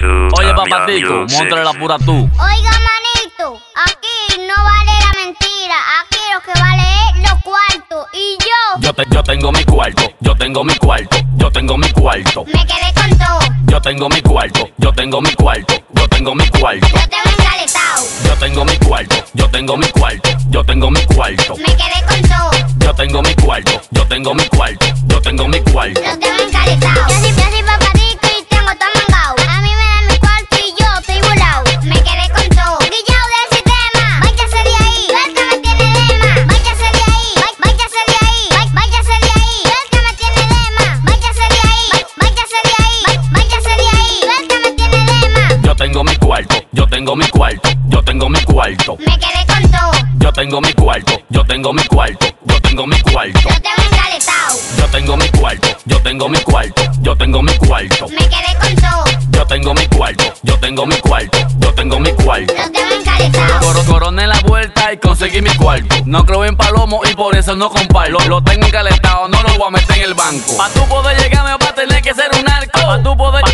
Oye, papatico, montre la pura tú. Oiga, manito, aquí no vale la mentira. Aquí lo que vale es los cuartos. Y yo tengo mi cuarto, yo tengo mi cuarto, yo tengo mi cuarto. me quedé con todo. Yo tengo mi cuarto, yo tengo mi cuarto, yo tengo mi cuarto. Yo te veo encaletado. Yo tengo mi cuarto, yo tengo mi cuarto, yo tengo mi cuarto. Me quedé con todo. Yo tengo mi cuarto, yo tengo mi cuarto, yo tengo mi cuarto. Yo te veo encaletado. Yo soy papatico y tengo todo mangao. A mí me dan mi cuarto y yo estoy volado. Me quedé con todo. Guillao del sistema. Váyase de ahí. Tú el que me tiene lema. Váyase de ahí. Váyase de ahí. Váyase de ahí. Tú el que me tiene lema. Váyase de ahí. Váyase de ahí. Váyase de ahí. Tú el que me tiene lema. Yo tengo mi cuarto, yo tengo mi cuarto, yo tengo mi cuarto. Me quedé con todo. Yo tengo mi cuarto, yo tengo mi cuarto, yo tengo mi cuarto. Yo te veo encaletado. Yo tengo mi cuarto, yo tengo mi cuarto, yo tengo mi cuarto. Me quedé con todo. Yo tengo mi cuarto, yo tengo mi cuarto, yo tengo mi cuarto. Yo te veo encaletado. Coroné la vuelta y conseguí mi cuarto. No creo en palomo y por eso no comparto. Lo tengo encalentado, no lo voy a meter en el banco. Pa' tú poder llegarme va a tener que ser un narco. Pa' tú poder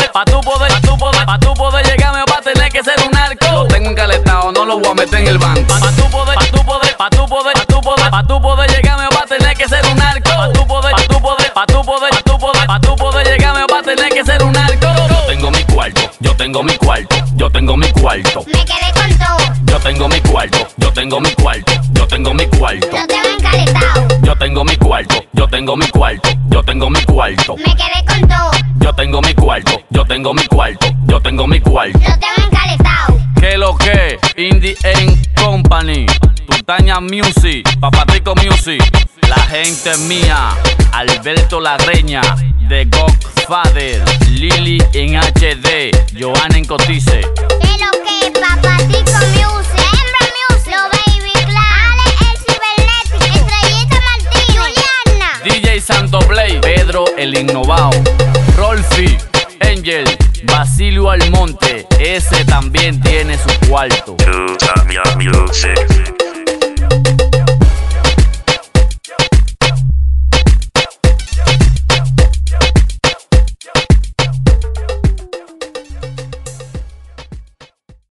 llegarme va a tener que ser un narco. Lo tengo encalentado, no lo voy a meter en el banco. Pa' tú poder llegarme va a tener que ser un narco. Pa' tú poder llegarme va a tener que ser un narco. Yo tengo mi cuarto, yo tengo mi cuarto, yo tengo mi cuarto. Me quedé con todo. Yo tengo mi cuarto, yo tengo mi cuarto, yo tengo mi cuarto. Yo te veo encaletado. Yo tengo mi cuarto, yo tengo mi cuarto, yo tengo mi cuarto. Me quedé con todo. Yo tengo mi cuarto, yo tengo mi cuarto, yo tengo mi cuarto. Yo te veo encaletado. ¿Qué lo que? Indie Company, Tultaña Music, Papatico Music. La gente mía, Alberto Larreña, The Godfather, Lili en HD, Joana en Cotice. Es lo que Papatico Music, Hembra Music, Lo Baby Clan, Ale el Cibernetic, Estrellita Martín, Juliana. DJ Santo Blade, Pedro el Innovado, Rolfi, Angel, Basilio Almonte, ese también tiene su cuarto. Tultaña Music.